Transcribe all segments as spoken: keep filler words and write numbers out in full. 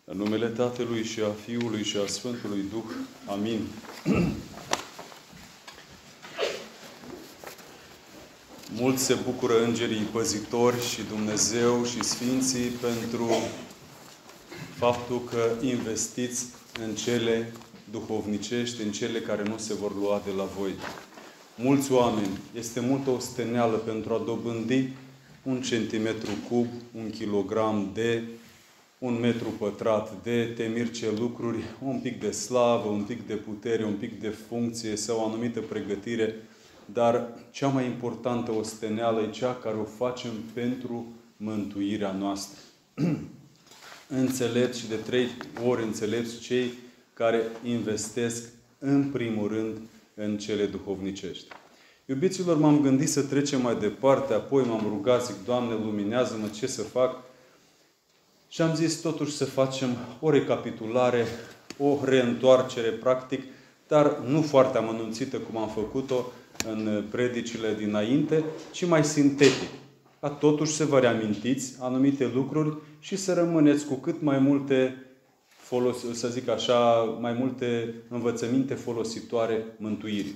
În numele Tatălui și a Fiului și a Sfântului Duh. Amin. Mulți se bucură îngerii păzitori și Dumnezeu și Sfinții pentru faptul că investiți în cele duhovnicești, în cele care nu se vor lua de la voi. Mulți oameni, este multă osteneală pentru a dobândi un centimetru cub, un kilogram de, un metru pătrat de, te mir ce lucruri, un pic de slavă, un pic de putere, un pic de funcție sau o anumită pregătire, dar cea mai importantă osteneală e cea care o facem pentru mântuirea noastră. Înțelepți și de trei ori înțelepți cei care investesc în primul rând în cele duhovnicești. Iubiților, m-am gândit să trecem mai departe, apoi m-am rugat, zic, Doamne, luminează-mă, ce să fac? Și am zis totuși să facem o recapitulare, o reîntoarcere practic, dar nu foarte amănunțită cum am făcut-o în predicile dinainte, ci mai sintetic. Ca totuși să vă reamintiți anumite lucruri și să rămâneți cu cât mai multe, folos, să zic așa, mai multe învățăminte folositoare mântuirii.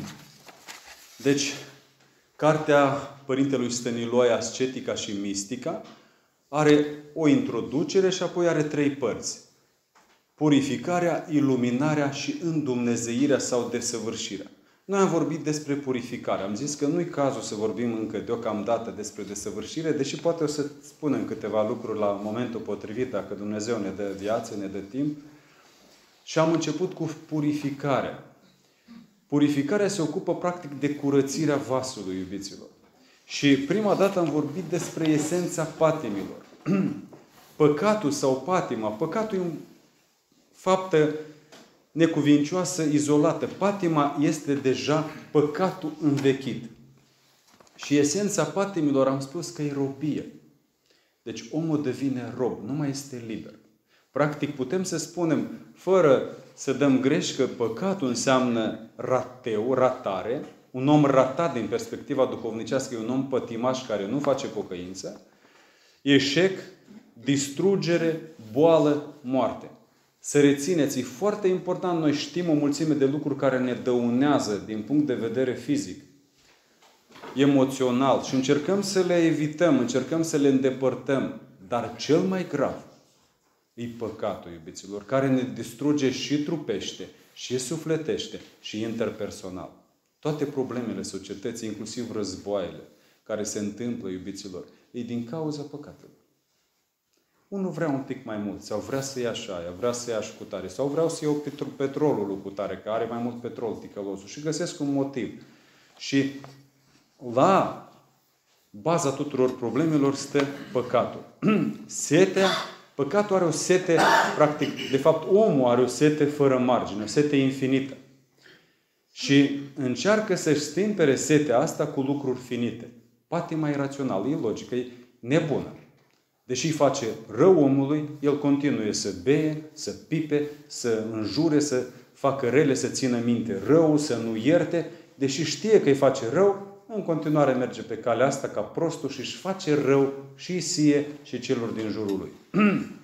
Deci, cartea Părintelui Stăniloae, Ascetica și Mistica, are o introducere și apoi are trei părți. Purificarea, iluminarea și îndumnezeirea sau desăvârșirea. Noi am vorbit despre purificare. Am zis că nu-i cazul să vorbim încă deocamdată despre desăvârșire, deși poate o să spunem câteva lucruri la momentul potrivit, dacă Dumnezeu ne dă viață, ne dă timp. Și am început cu purificarea. Purificarea se ocupă practic de curățirea vasului, iubiților. Și prima dată am vorbit despre esența patimilor. Păcatul sau patima. Păcatul e o faptă necuvincioasă, izolată. Patima este deja păcatul învechit. Și esența patimilor am spus că e robie. Deci omul devine rob, nu mai este liber. Practic putem să spunem, fără să dăm greș, că păcatul înseamnă rateu, ratare. Un om ratat din perspectiva duhovnicească e un om pătimaș care nu face pocăință. Eșec, distrugere, boală, moarte. Să rețineți, e foarte important, noi știm o mulțime de lucruri care ne dăunează din punct de vedere fizic, emoțional și încercăm să le evităm, încercăm să le îndepărtăm. Dar cel mai grav e păcatul, iubiților, care ne distruge și trupește, și sufletește, și interpersonal. Toate problemele societății, inclusiv războaiele, care se întâmplă, iubiților, e din cauza păcatului. Unul vrea un pic mai mult, sau vrea să ia și aia, vrea să ia și cu tare, sau vreau să iau petrolul lui cu tare, că are mai mult petrol ticălosul, și găsesc un motiv. Și la baza tuturor problemelor stă păcatul. Setea, păcatul are o sete, practic, de fapt omul are o sete fără margine, o sete infinită. Și încearcă să-și stimpere setea asta cu lucruri finite. Patima e rațională, e logică, e nebună. Deși îi face rău omului, el continuă să beie, să pipe, să înjure, să facă rele, să țină minte rău, să nu ierte. Deși știe că îi face rău, în continuare merge pe calea asta ca prostul și își face rău și sie și celor din jurul lui.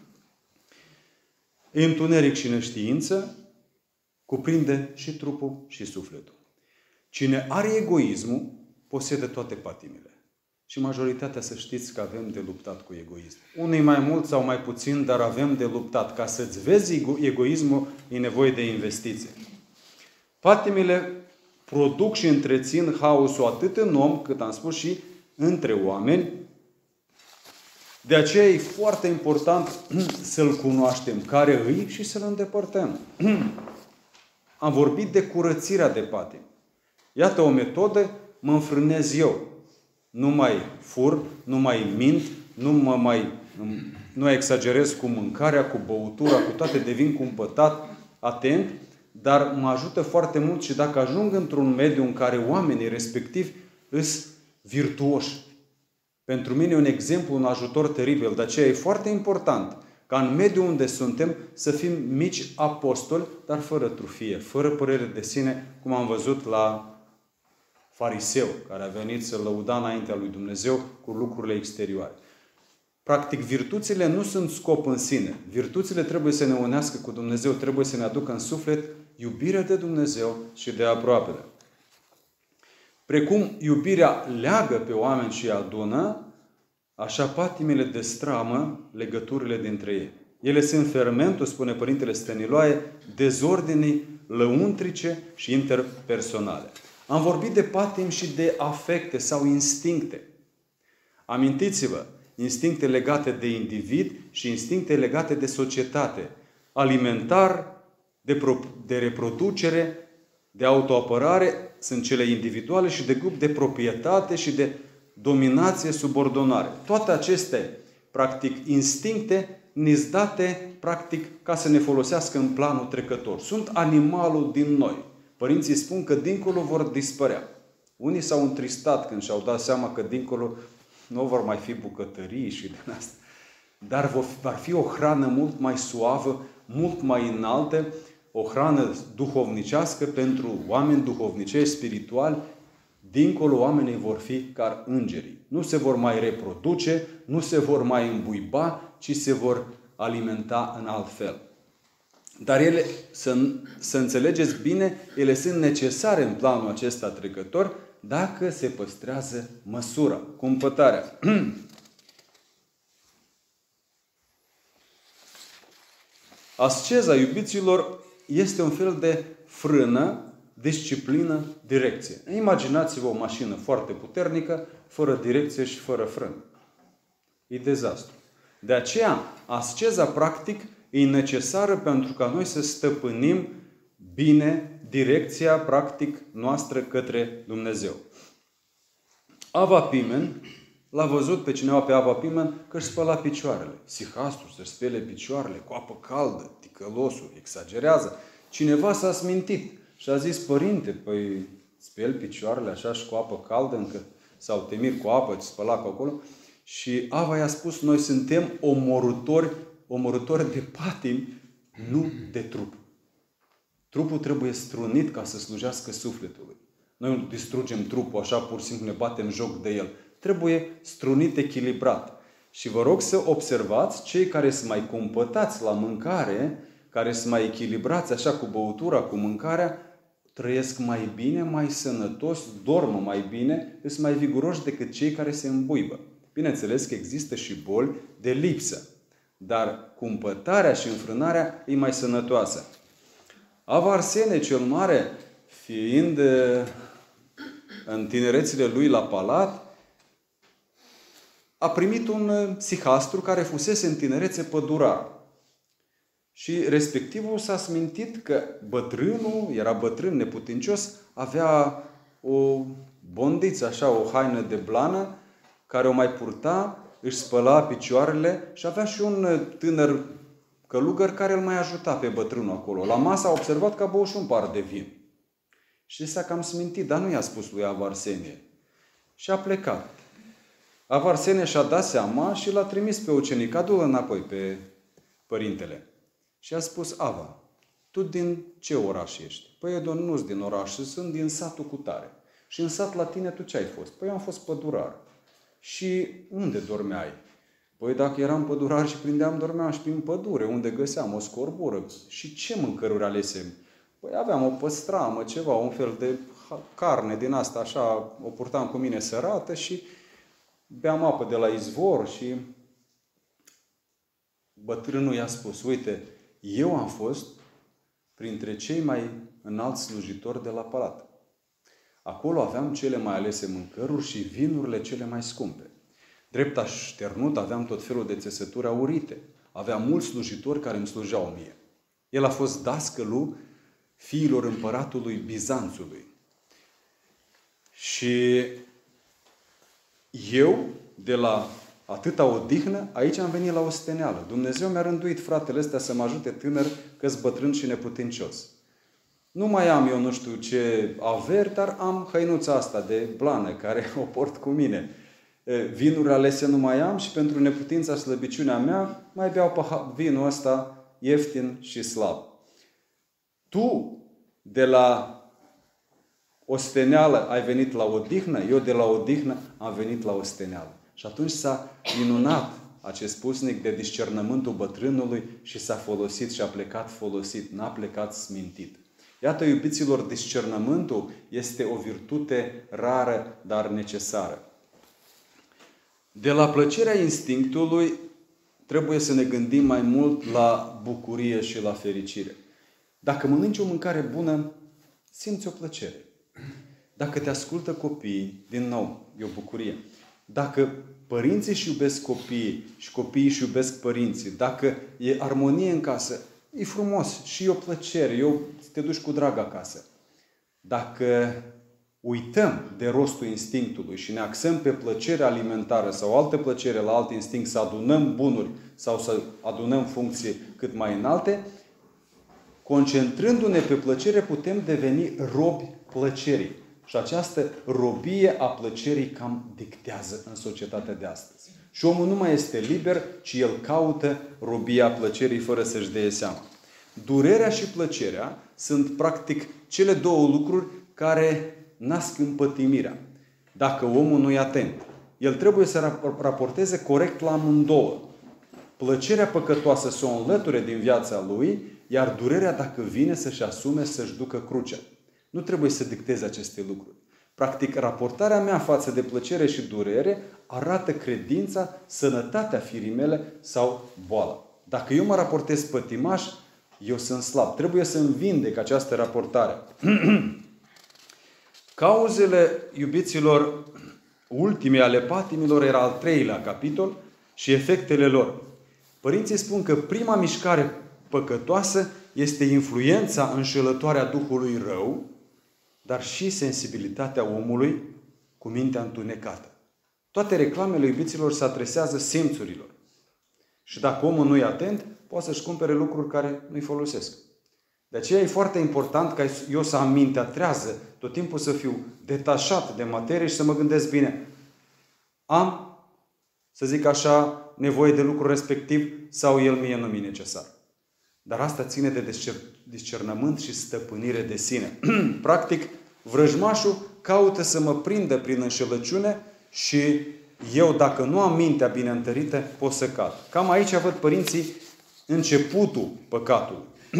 Întuneric și neștiință cuprinde și trupul și sufletul. Cine are egoismul, posedă toate patimile. Și majoritatea să știți că avem de luptat cu egoism. Unii mai mult sau mai puțin, dar avem de luptat. Ca să-ți vezi egoismul, e nevoie de investiție. Patimile produc și întrețin haosul atât în om, cât am spus și între oameni. De aceea e foarte important să-L cunoaștem care îi și să-L îndepărtăm. Am vorbit de curățirea de patim. Iată o metodă, mă înfrânez eu. Nu mai fur, nu mai mint, nu mă mai nu exagerez cu mâncarea, cu băutura, cu toate, devin cumpătat, atent, dar mă ajută foarte mult și dacă ajung într-un mediu în care oamenii respectivi îs virtuoși. Pentru mine e un exemplu, un ajutor teribil. De aceea e foarte important ca în mediul unde suntem să fim mici apostoli, dar fără trufie, fără părere de sine, cum am văzut la fariseu, care a venit să lăuda înaintea lui Dumnezeu cu lucrurile exterioare. Practic, virtuțile nu sunt scop în sine. Virtuțile trebuie să ne unească cu Dumnezeu, trebuie să ne aducă în suflet iubirea de Dumnezeu și de aproapele. Precum iubirea leagă pe oameni și îi adună, așa patimile destramă legăturile dintre ei. Ele sunt fermentul, spune Părintele Stăniloae, dezordinii lăuntrice și interpersonale. Am vorbit de patim și de afecte sau instincte. Amintiți-vă, instincte legate de individ și instincte legate de societate. Alimentar, de, pro, de reproducere, de autoapărare, sunt cele individuale, și de grup de proprietate și de dominație, subordonare. Toate aceste, practic, instincte ne-s date, practic, ca să ne folosească în planul trecător. Sunt animalul din noi. Părinții spun că dincolo vor dispărea. Unii s-au întristat când și-au dat seama că dincolo nu vor mai fi bucătării și din asta. Dar va fi o hrană mult mai suavă, mult mai înaltă, o hrană duhovnicească pentru oameni duhovnicești, spirituali. Dincolo oamenii vor fi ca îngerii. Nu se vor mai reproduce, nu se vor mai îmbuiba, ci se vor alimenta în alt fel. Dar ele, să, să înțelegeți bine, ele sunt necesare în planul acesta trecător dacă se păstrează măsura, cumpătarea. Asceza, iubiților, este un fel de frână, disciplină, direcție. Imaginați-vă o mașină foarte puternică, fără direcție și fără frână. E dezastru. De aceea, asceza, practic, e necesară pentru ca noi să stăpânim bine direcția, practic, noastră către Dumnezeu. Ava Pimen l-a văzut pe cineva pe Ava Pimen că își spăla picioarele. Sihastru să-și spele picioarele cu apă caldă, ticălosul, exagerează. Cineva s-a smintit și a zis: părinte, păi speli picioarele așa și cu apă caldă, încă sau te miri cu apă, îți spăla cu acolo. Și Ava i-a spus: noi suntem omorători, omorători de patim, nu de trup. Trupul trebuie strunit ca să slujească sufletului. Noi nu distrugem trupul așa, pur și simplu ne batem joc de el. Trebuie strunit, echilibrat. Și vă rog să observați, cei care sunt mai cumpătați la mâncare, care sunt mai echilibrați așa cu băutura, cu mâncarea, trăiesc mai bine, mai sănătos, dormă mai bine, sunt mai viguroși decât cei care se îmbuibă. Bineînțeles că există și boli de lipsă, dar cumpătarea și înfrânarea e mai sănătoasă. Ava Arsenie cel Mare, fiind în tinerețile lui la palat, a primit un sihastru care fusese în tinerețe pădurar. Și respectivul s-a smintit că bătrânul, era bătrân neputincios, avea o bondiță, așa, o haină de blană, care o mai purta, își spăla picioarele și avea și un tânăr călugăr care îl mai ajuta pe bătrânul acolo. La masă a observat că a băut și un par de vin. Și s-a cam smintit, dar nu i-a spus lui Ava Arsenie. Și a plecat. Ava Arsenie și-a dat seama și l-a trimis pe ucenic: adu-l înapoi pe părintele. Și a spus: Ava, tu din ce oraș ești? Păi eu nu sunt din oraș, sunt din satul cutare. Și în sat la tine tu ce ai fost? Păi eu am fost pădurar. Și unde dormeai? Păi dacă eram pădurar și prindeam, dormeam și prin pădure, unde găseam o scorbură. Și ce mâncăruri alesem? Păi aveam o păstramă, ceva, un fel de carne din asta, așa, o purtam cu mine sărată și beam apă de la izvor. Și bătrânul i-a spus: uite, eu am fost printre cei mai înalți slujitori de la palat. Acolo aveam cele mai alese mâncăruri și vinurile cele mai scumpe. Drept așternut aveam tot felul de țesături aurite. Aveam mulți slujitori care îmi slujeau mie. El a fost dascălul fiilor împăratului Bizanțului. Și eu, de la atâta odihnă, aici am venit la osteneală. Dumnezeu mi-a rânduit fratele ăsta să mă ajute tânăr, că-s bătrân și neputincios. Nu mai am eu nu știu ce averi, dar am hăinuța asta de blană, care o port cu mine. Vinuri alese nu mai am și pentru neputința, slăbiciunea mea, mai beau vinul ăsta ieftin și slab. Tu, de la osteneală, ai venit la odihnă, eu de la odihnă am venit la osteneală. Și atunci s-a minunat acest pusnic de discernământul bătrânului și s-a folosit și a plecat folosit, n-a plecat smintit. Iată, iubiților, discernământul este o virtute rară, dar necesară. De la plăcerea instinctului trebuie să ne gândim mai mult la bucurie și la fericire. Dacă mănânci o mâncare bună, simți o plăcere. Dacă te ascultă copiii, din nou, e o bucurie. Dacă părinții își iubesc copiii și copiii își iubesc părinții, dacă e armonie în casă, e frumos și e o plăcere, eu te duci cu drag acasă. Dacă uităm de rostul instinctului și ne axăm pe plăcerea alimentară sau altă plăcere la alt instinct, să adunăm bunuri sau să adunăm funcții cât mai înalte, concentrându-ne pe plăcere, putem deveni robi plăcerii. Și această robie a plăcerii cam dictează în societatea de astăzi. Și omul nu mai este liber, ci el caută robia plăcerii fără să-și dea seama. Durerea și plăcerea sunt practic cele două lucruri care nasc împătimirea. Dacă omul nu e atent, el trebuie să raporteze corect la amândouă. Plăcerea păcătoasă să o înlăture din viața lui, iar durerea, dacă vine, să-și asume, să-și ducă crucea. Nu trebuie să dicteze aceste lucruri. Practic, raportarea mea față de plăcere și durere arată credința, sănătatea firii mele sau boala. Dacă eu mă raportez pătimaș, eu sunt slab. Trebuie să-mi vindec această raportare. Cauzele, iubiților, ultime ale patimilor era al treilea capitol și efectele lor. Părinții spun că prima mișcare păcătoasă este influența înșelătoare a Duhului rău, dar și sensibilitatea omului cu mintea întunecată. Toate reclamele, iubiților, se adresează simțurilor. Și dacă omul nu e atent, poate să-și cumpere lucruri care nu-i folosesc. De aceea e foarte important ca eu să am mintea trează, tot timpul să fiu detașat de materie și să mă gândesc bine. Am, să zic așa, nevoie de lucrul respectiv sau el mie nu mi-e necesar. Dar asta ține de discernământ și stăpânire de sine. Practic, vrăjmașul caută să mă prindă prin înșelăciune și eu, dacă nu am mintea bine întărită, pot să cad. Cam aici văd părinții începutul păcatului.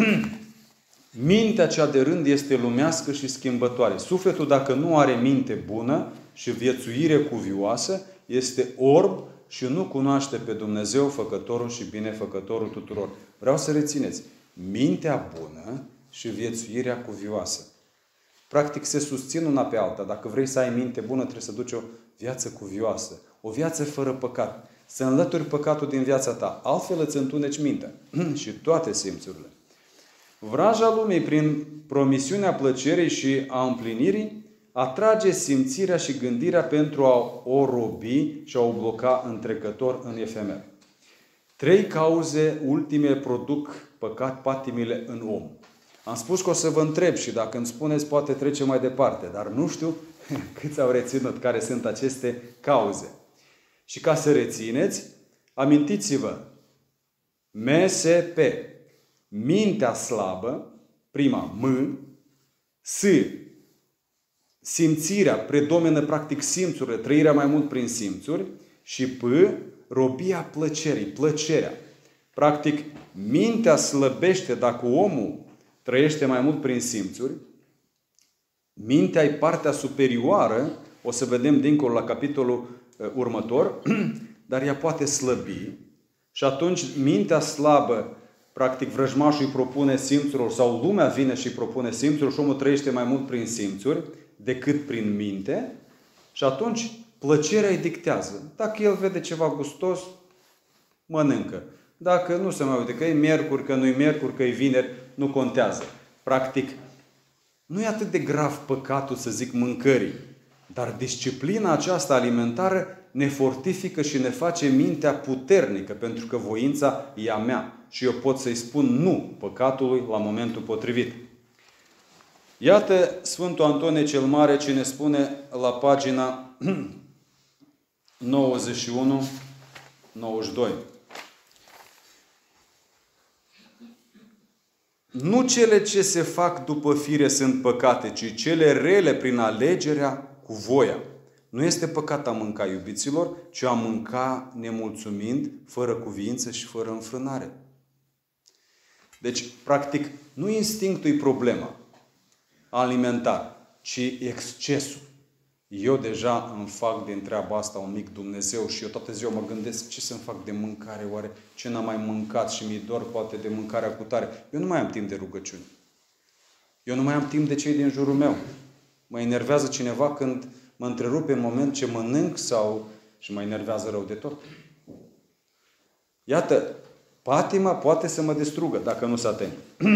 Mintea cea de rând este lumească și schimbătoare. Sufletul, dacă nu are minte bună și viețuire cuvioasă, este orb și nu cunoaște pe Dumnezeu, făcătorul și binefăcătorul tuturor. Vreau să rețineți. Mintea bună și viețuirea cuvioasă. Practic se susțin una pe alta. Dacă vrei să ai minte bună, trebuie să duci o viață cuvioasă. O viață fără păcat. Să înlături păcatul din viața ta. Altfel îți întuneci mintea. Și toate simțurile. Vraja lumii, prin promisiunea plăcerii și a împlinirii, atrage simțirea și gândirea pentru a o robi și a o bloca întrecător în efemer. Trei cauze ultime produc păcat, patimile în om. Am spus că o să vă întreb și dacă îmi spuneți, poate trece mai departe, dar nu știu câți au reținut care sunt aceste cauze. Și ca să rețineți, amintiți-vă, M S P, mintea slabă, prima M, S, simțirea, predomină practic simțurile, trăirea mai mult prin simțuri, și P, robia plăcerii, plăcerea. Practic, mintea slăbește dacă omul trăiește mai mult prin simțuri. Mintea e partea superioară, o să vedem dincolo la capitolul uh, următor, dar ea poate slăbi. Și atunci mintea slabă, practic vrăjmașul îi propune simțurilor sau lumea vine și îi propune simțuri și omul trăiește mai mult prin simțuri decât prin minte. Și atunci plăcerea îi dictează. Dacă el vede ceva gustos, mănâncă. Dacă nu se mai uite, că e miercuri, că nu e miercuri, că e vineri, nu contează. Practic, nu e atât de grav păcatul, să zic, mâncării. Dar disciplina aceasta alimentară ne fortifică și ne face mintea puternică, pentru că voința e a mea. Și eu pot să-i spun nu păcatului la momentul potrivit. Iată Sfântul Antonie cel Mare ce ne spune la pagina nouăzeci și unu nouăzeci și doi. Nu cele ce se fac după fire sunt păcate, ci cele rele prin alegerea cu voia. Nu este păcat a mânca, iubiților, ci a mânca nemulțumind, fără cuvință și fără înfrânare. Deci, practic, nu instinctul e problema alimentar, ci excesul. Eu deja îmi fac din treaba asta un mic Dumnezeu și eu toată ziua mă gândesc ce să-mi fac de mâncare, oare ce n-am mai mâncat și mi-e dor poate de mâncarea cu tare. Eu nu mai am timp de rugăciuni. Eu nu mai am timp de cei din jurul meu. Mă enervează cineva când mă întrerupe în moment ce mănânc sau și mă enervează rău de tot. Iată, patima poate să mă distrugă dacă nu se atent.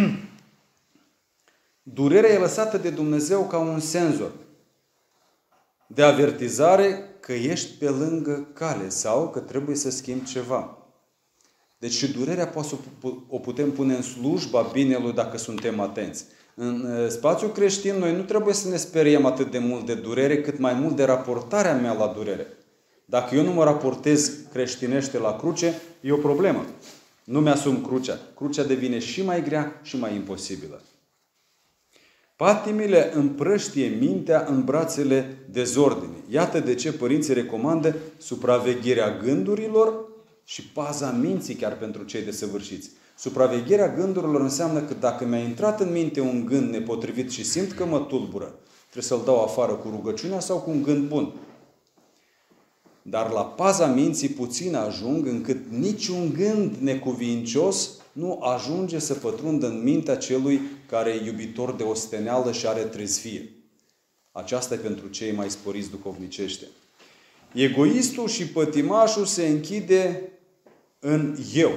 Durerea e lăsată de Dumnezeu ca un senzor de avertizare că ești pe lângă cale sau că trebuie să schimbi ceva. Deci și durerea poate să o putem pune în slujba binelui dacă suntem atenți. În spațiul creștin noi nu trebuie să ne speriem atât de mult de durere, cât mai mult de raportarea mea la durere. Dacă eu nu mă raportez creștinește la cruce, e o problemă. Nu mi-asum crucea. Crucea devine și mai grea și mai imposibilă. Patimile împrăștie mintea în brațele dezordinii. Iată de ce părinții recomandă supravegherea gândurilor și paza minții chiar pentru cei desăvârșiți. Supravegherea gândurilor înseamnă că dacă mi-a intrat în minte un gând nepotrivit și simt că mă tulbură, trebuie să-l dau afară cu rugăciunea sau cu un gând bun. Dar la paza minții puțin ajung încât niciun gând necuvincios nu ajunge să pătrundă în mintea celui care e iubitor de osteneală și are trezvie. Aceasta e pentru cei mai sporiți duhovnicește. Egoistul și pătimașul se închide în eu.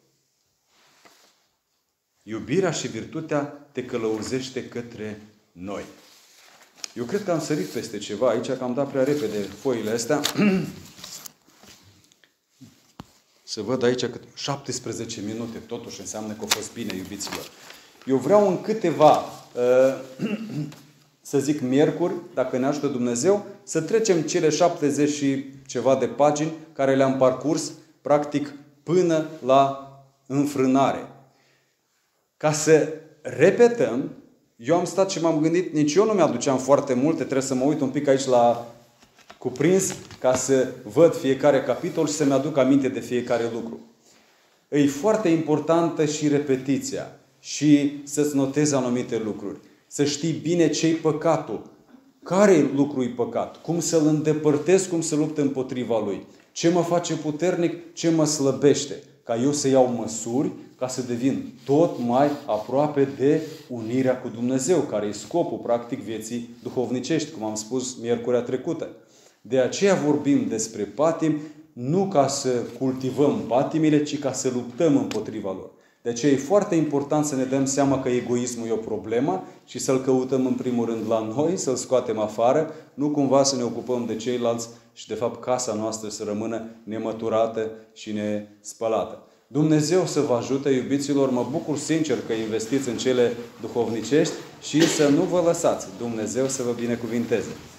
Iubirea și virtutea te călăuzește către noi. Eu cred că am sărit peste ceva aici, că am dat prea repede foile astea. Să văd aici că șaptesprezece minute, totuși înseamnă că a fost bine, iubiților. Eu vreau în câteva, să zic miercuri, dacă ne ajută Dumnezeu, să trecem cele șaptezeci și ceva de pagini care le-am parcurs, practic, până la înfrânare. Ca să repetăm, eu am stat și m-am gândit, nici eu nu mi-aduceam foarte multe, trebuie să mă uit un pic aici la cuprins, ca să văd fiecare capitol și să-mi aduc aminte de fiecare lucru. E foarte importantă și repetiția și să-ți notezi anumite lucruri. Să știi bine ce-i păcatul. Care lucru-i păcat? Cum să-l îndepărtez, cum să lupt împotriva lui. Ce mă face puternic, ce mă slăbește. Ca eu să iau măsuri ca să devin tot mai aproape de unirea cu Dumnezeu, care e scopul, practic, vieții duhovnicești, cum am spus miercurea trecută. De aceea vorbim despre patim, nu ca să cultivăm patimile, ci ca să luptăm împotriva lor. De aceea e foarte important să ne dăm seama că egoismul e o problemă și să-l căutăm în primul rând la noi, să-l scoatem afară, nu cumva să ne ocupăm de ceilalți și de fapt casa noastră să rămână nemăturată și nespălată. Dumnezeu să vă ajute, iubiților, mă bucur sincer că investiți în cele duhovnicești și să nu vă lăsați. Dumnezeu să vă binecuvinteze.